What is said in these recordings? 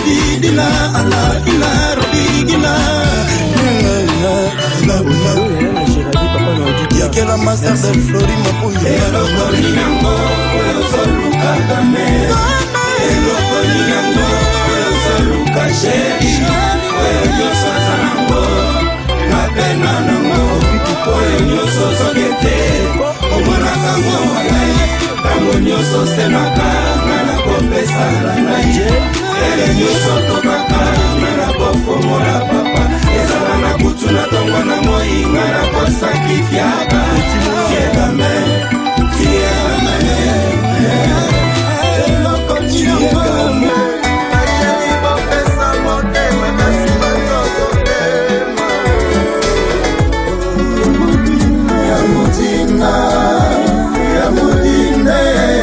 Didila ala ila robigila Yekela master de Flori Mapungi Elo koni yango Oyo soluka dame Elo koni yango Oyo soluka sheri Oyo nyoso zanango Napena nango Oyo nyoso sogete Omona kango walai Kango nyoso senaka Nana kopesa lanai Ele nyoso tokaka Nana kofongola papa Ezala na kutu na tongo na moi Ngana kosakifiaka Tiegame Elo koni yango Asheri bopesa motema Kasi batoto tema Ya mutina Ya mutine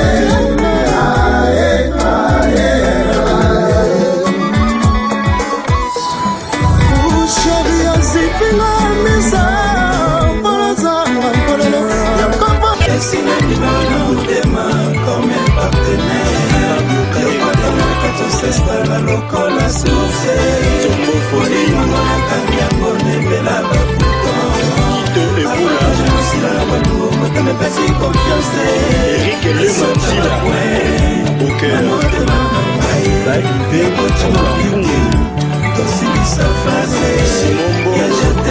La locola souffle Pour les mamans la cambiamo Nebela la bouton Je me suis là la walou Quand me passer confiance Eric le Mantila Ok Live Tossi sa face Simon Bo